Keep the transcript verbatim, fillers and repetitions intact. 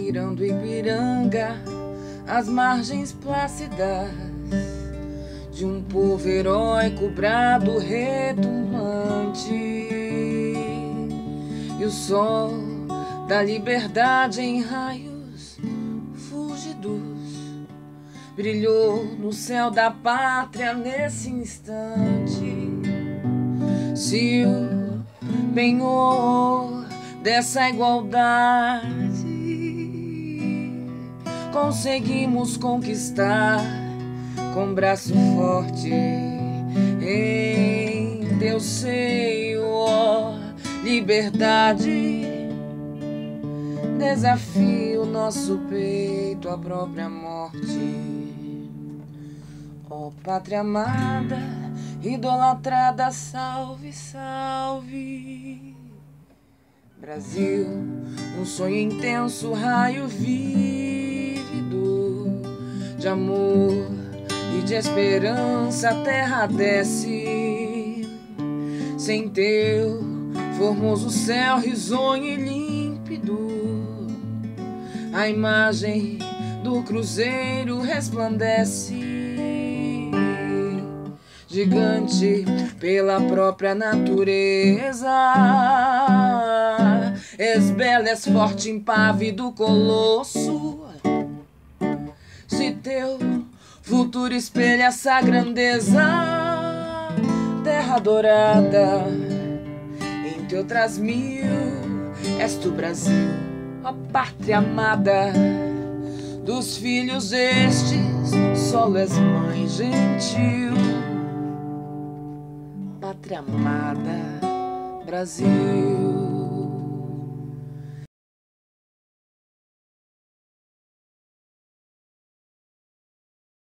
mirando Ipiranga, as margens plácidas de um povo heróico, brado retumbante, e o sol da liberdade em raios fúlgidos brilhou no céu da pátria nesse instante. Se o penhor dessa igualdade conseguimos conquistar com braço forte em Deus seio, ó liberdade, desafio nosso peito à própria morte. Ó pátria amada, idolatrada, salve, salve. Brasil, um sonho intenso, raio vívido de amor e de esperança, a terra desce sem teu formoso céu risonho e límpido. A imagem do cruzeiro resplandece, gigante pela própria natureza. És bela, és forte, impávido colosso. Se teu futuro espelha essa grandeza, terra dourada, em teu outras mil, és tu Brasil, ó pátria amada. Dos filhos estes, solo és mãe gentil, pátria amada, Brasil.